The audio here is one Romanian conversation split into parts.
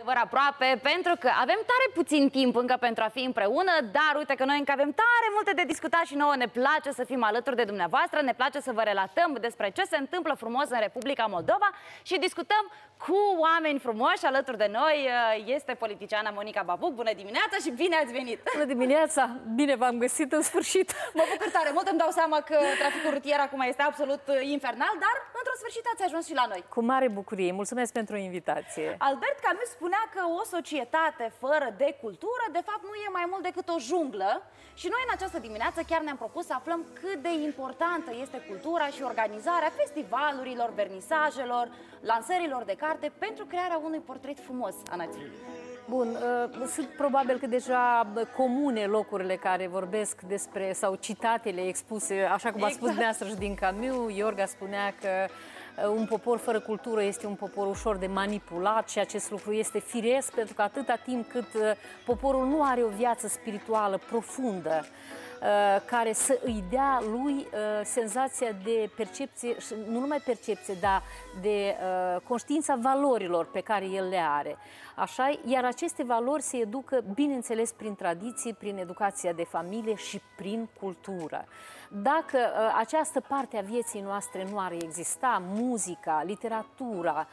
într-adevăr aproape, pentru că avem tare puțin timp încă pentru a fi împreună, dar uite că noi încă avem tare multe de discutat și nouă ne place să fim alături de dumneavoastră, ne place să vă relatăm despre ce se întâmplă frumos în Republica Moldova și discutăm cu oameni frumoși alături de noi. Este politiciana Monica Babuc. Bună dimineața și bine ați venit! Bună dimineața! Bine v-am găsit în sfârșit! Mă bucur tare mult, îmi dau seama că traficul rutier acum este absolut infernal, dar într-un sfârșit ați ajuns și la noi. Cu mare bucurie! Mulțumesc pentru invitație! Albert Camus spunea că o societate fără de cultură, de fapt, nu e mai mult decât o junglă. Și noi în această dimineață chiar ne-am propus să aflăm cât de importantă este cultura și organizarea festivalurilor, vernisajelor, lansărilor de carte pentru crearea unui portret frumos a națiunii. Bun, sunt probabil că deja comune locurile care vorbesc despre, sau citatele expuse, așa cum a spus dumneavoastră și din Camus. Iorga spunea că un popor fără cultură este un popor ușor de manipulat și acest lucru este firesc, pentru că atâta timp cât poporul nu are o viață spirituală profundă, care să îi dea lui senzația de percepție, nu numai percepție, dar de conștiința valorilor pe care el le are. Așa, iar aceste valori se educă, bineînțeles, prin tradiție, prin educația de familie și prin cultură. Dacă această parte a vieții noastre nu ar exista, muzica, literatura,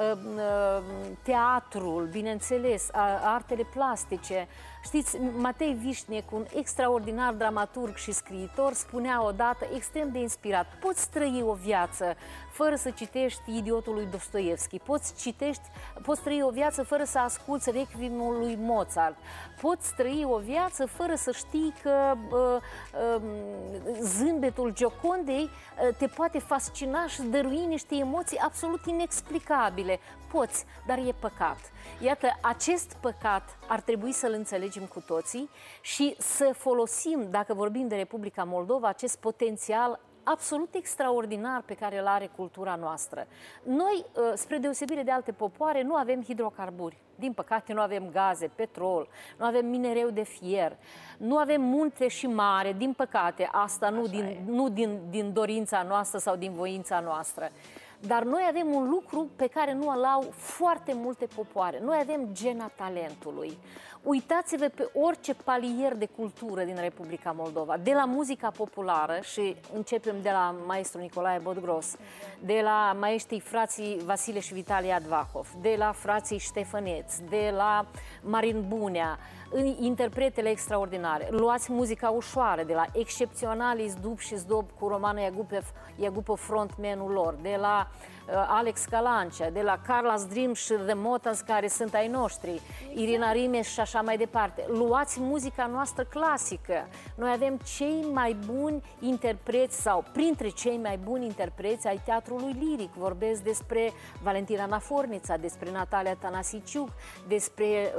teatrul, bineînțeles, artele plastice. Știți, Matei Vișnec, un extraordinar dramaturg și scriitor, spunea odată, extrem de inspirat, poți trăi o viață fără să citești Idiotul lui Dostoevski, poți trăi o viață fără să asculți Requiemul lui Mozart, poți trăi o viață fără să știi că zâmbetul Giocondei te poate fascina și dărui niște emoții absolut inexplicabile. Poți, dar e păcat. Iată, acest păcat ar trebui să-l înțelegem cu toții și să folosim, dacă vorbim de Republica Moldova, acest potențial absolut extraordinar pe care îl are cultura noastră. Noi, spre deosebire de alte popoare, nu avem hidrocarburi. Din păcate, nu avem gaze, petrol, nu avem minereu de fier, nu avem munte și mare, din păcate, asta nu din dorința noastră sau din voința noastră. Dar noi avem un lucru pe care nu îl au foarte multe popoare. Noi avem gena talentului. Uitați-vă pe orice palier de cultură din Republica Moldova, de la muzica populară, și începem de la maestru Nicolae Bodgros, de la maestrii frații Vasile și Vitalie Advahov, de la frații Ștefăneț, de la Marin Bunea, interpretele extraordinare. Luați muzica ușoară, de la excepționalii Zdub și Zdob cu Romana Iagupă, frontmanul lor, de la Alex Calancea, de la Carla's Dream și The Motans, care sunt ai noștri, Irina Rimes și așa mai departe. Luați muzica noastră clasică. Noi avem cei mai buni interpreți sau printre cei mai buni interpreți ai teatrului liric. Vorbesc despre Valentina Nafornița, despre Natalia Tanasiciuc, despre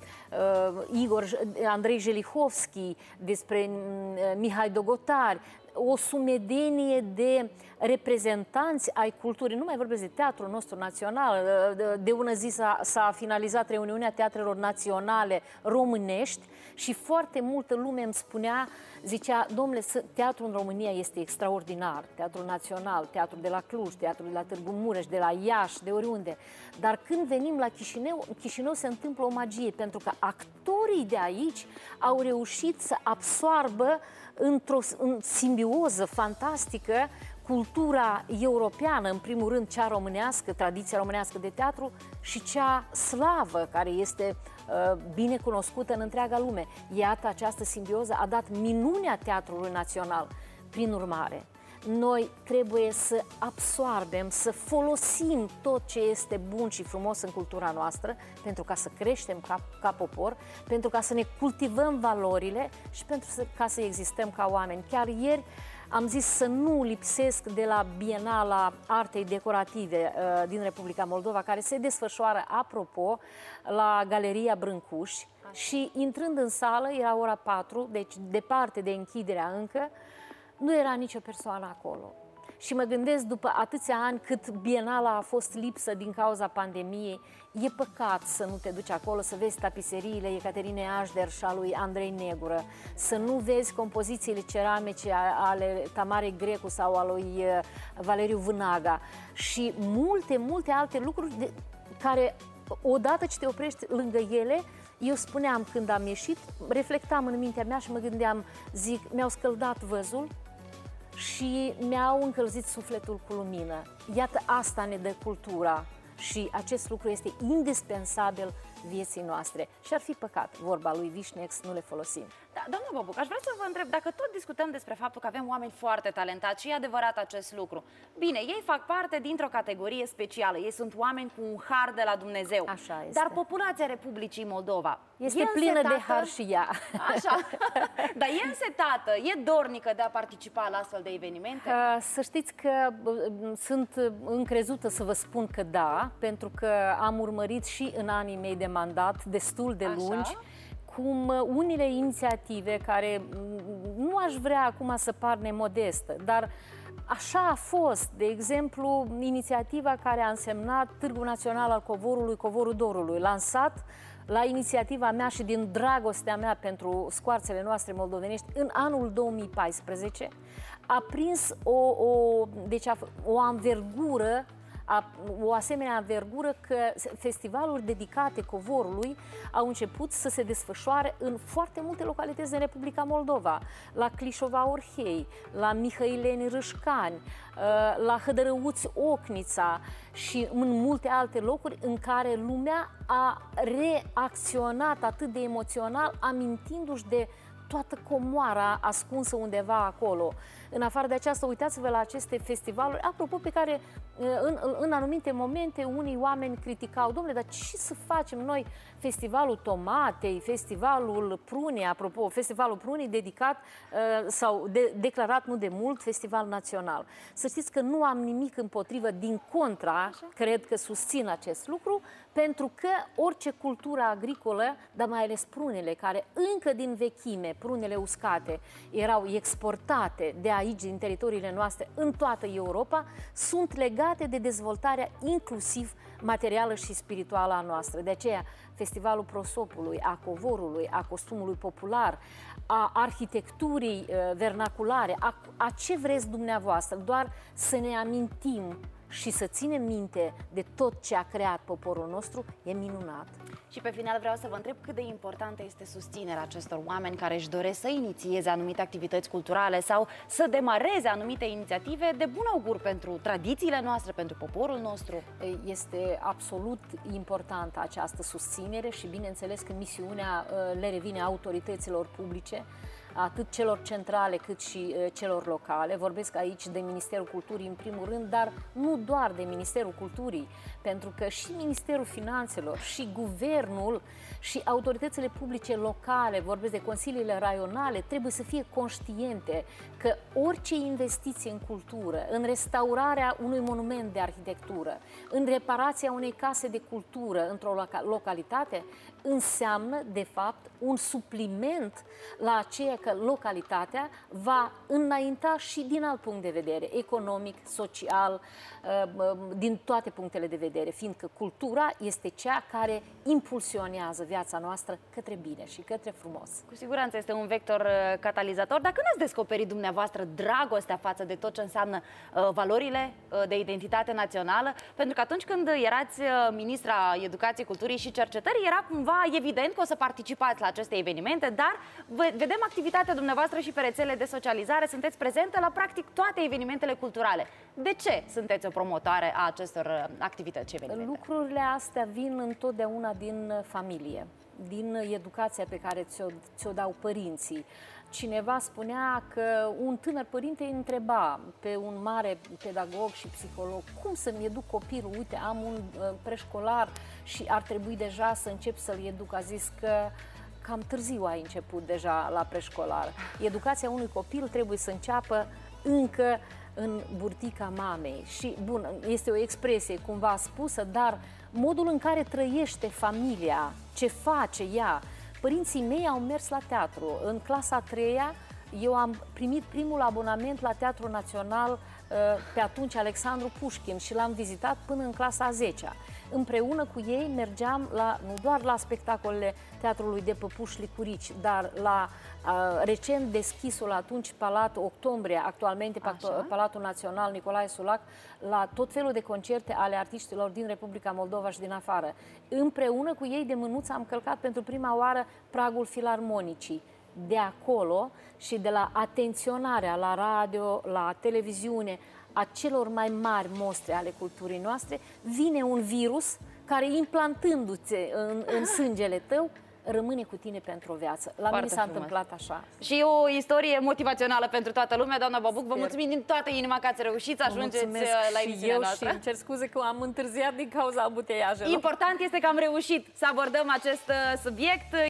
Andrei Jelihovski, despre Mihai Dogotari, o sumedenie de reprezentanți ai culturii. Nu mai vorbesc de teatrul nostru național. De ună zi s-a finalizat reuniunea teatrelor naționale românești și foarte multă lume îmi spunea, zicea, domnule, teatrul în România este extraordinar, teatrul național, teatrul de la Cluj, teatrul de la Târgu Mureș, de la Iași, de oriunde. Dar când venim la Chișinău, în Chișinău se întâmplă o magie, pentru că actorii de aici au reușit să absoarbă într-o simbioză fantastică cultura europeană, în primul rând cea românească, tradiția românească de teatru, și cea slavă, care este bine cunoscută în întreaga lume. Iată, această simbioză a dat minunea Teatrului Național. Prin urmare, noi trebuie să absoarbem, să folosim tot ce este bun și frumos în cultura noastră, pentru ca să creștem ca popor, pentru ca să ne cultivăm valorile și ca să existăm ca oameni. Chiar ieri am zis să nu lipsesc de la Bienala Artei Decorative din Republica Moldova, care se desfășoară, apropo, la Galeria Brâncuș. Și intrând în sală, era ora 4, deci departe de închiderea încă, nu era nicio persoană acolo. Și mă gândesc, după atâția ani cât Bienala a fost lipsă din cauza pandemiei, e păcat să nu te duci acolo, să vezi tapiseriile Ecaterinei Așder și a lui Andrei Negură, să nu vezi compozițiile ceramice ale Tamarei Grecu sau a lui Valeriu Vânaga și multe alte lucruri care odată ce te oprești lângă ele, eu spuneam când am ieșit, reflectam în mintea mea și mă gândeam, zic, mi-au scăldat văzul și mi-au încălzit sufletul cu lumină. Iată, asta ne dă cultura și acest lucru este indispensabil vieții noastre. Și ar fi păcat, vorba lui Vișnex, să nu le folosim. Da, doamna Băbuc, aș vrea să vă întreb, dacă tot discutăm despre faptul că avem oameni foarte talentați și e adevărat acest lucru. Bine, ei fac parte dintr-o categorie specială, ei sunt oameni cu un har de la Dumnezeu. Așa este. Dar populația Republicii Moldova este plină de har și ea. Așa. Dar e însetată, e dornică de a participa la astfel de evenimente? Să știți că sunt încrezută să vă spun că da, pentru că am urmărit și în anii mei de mandat destul de lungi cum unele inițiative care nu aș vrea acum să par nemodestă, dar așa a fost. De exemplu, inițiativa care a însemnat Târgul Național al Covorului, Covorul Dorului, lansat la inițiativa mea și din dragostea mea pentru scoarțele noastre moldovenești în anul 2014, a prins o anvergură, o asemenea învergură că festivaluri dedicate covorului au început să se desfășoare în foarte multe localități din Republica Moldova, la Clișova-Orhei, la Mihăileni Râșcani, la Hădărăuți Ocnița și în multe alte locuri în care lumea a reacționat atât de emoțional, amintindu-și de toată comoara ascunsă undeva acolo. În afară de aceasta, uitați-vă la aceste festivaluri, apropo, pe care în anumite momente unii oameni criticau, domnule, dar ce să facem noi? Festivalul Tomatei, Festivalul Prunii, apropo, Festivalul Prunii dedicat sau declarat nu de mult Festival Național. Să știți că nu am nimic împotrivă, din contra, cred că susțin acest lucru, pentru că orice cultură agricolă, dar mai ales prunele, care încă din vechime, prunele uscate, erau exportate de aici, din teritoriile noastre, în toată Europa, sunt legate de dezvoltarea inclusiv materială și spirituală a noastră. De aceea, Festivalul Prosopului, a covorului, a costumului popular, a arhitecturii vernaculare, a ce vreți dumneavoastră, doar să ne amintim și să ținem minte de tot ce a creat poporul nostru, e minunat. Și pe final vreau să vă întreb cât de importantă este susținerea acestor oameni care își doresc să inițieze anumite activități culturale sau să demareze anumite inițiative de bun augur pentru tradițiile noastre, pentru poporul nostru. Este absolut importantă această susținere și bineînțeles că misiunea le revine autorităților publice, atât celor centrale cât și celor locale. Vorbesc aici de Ministerul Culturii în primul rând, dar nu doar de Ministerul Culturii, pentru că și Ministerul Finanțelor, și Guvernul, și autoritățile publice locale, vorbesc de consiliile raionale, trebuie să fie conștiente că orice investiție în cultură, în restaurarea unui monument de arhitectură, în reparația unei case de cultură într-o localitate, înseamnă, de fapt, un supliment la aceea că localitatea va înainta și din alt punct de vedere, economic, social, din toate punctele de vedere, fiindcă cultura este cea care impulsionează viața noastră către bine și către frumos. Cu siguranță este un vector catalizator. Dar când ați descoperit dumneavoastră dragostea față de tot ce înseamnă valorile de identitate națională? Pentru că atunci când erați ministra Educației, Culturii și Cercetării, era cumva evident că o să participați la aceste evenimente, dar vedem activitatea dumneavoastră și pe rețele de socializare, sunteți prezentă la practic toate evenimentele culturale. De ce sunteți o promotoare a acestor activități și evenimente? Lucrurile astea vin întotdeauna din familie, din educația pe care ți-o dau părinții. Cineva spunea că un tânăr părinte îi întreba pe un mare pedagog și psiholog: cum să-mi educ copilul? Uite, am un preșcolar și ar trebui deja să încep să-l educ. A zis că cam târziu ai început deja la preșcolar. Educația unui copil trebuie să înceapă încă în burtica mamei. Și, bun, este o expresie cumva spusă, dar modul în care trăiește familia, ce face ea. Părinții mei au mers la teatru. În clasa a 3-a eu am primit primul abonament la Teatrul Național pe atunci Alexandru Pușkin și l-am vizitat până în clasa a 10-a. Împreună cu ei mergeam nu doar la spectacolele Teatrului de Păpuși Licurici, dar la recent deschisul atunci Palatul Octombrie, actualmente Palatul Național Nicolae Sulac, la tot felul de concerte ale artiștilor din Republica Moldova și din afară. Împreună cu ei de mânuță am călcat pentru prima oară pragul filarmonicii. De acolo și de la atenționarea la radio, la televiziune, a celor mai mari mostre ale culturii noastre, vine un virus care, implantându-se în sângele tău, rămâne cu tine pentru o viață. La mine s-a întâmplat așa. Și o istorie motivațională pentru toată lumea, doamna Babuc. Vă mulțumim din toată inima că ați reușit să ajungeți la emisiunea noastră. Și îmi cer scuze că am întârziat din cauza ambuteiajelor. Important este că am reușit să abordăm acest subiect.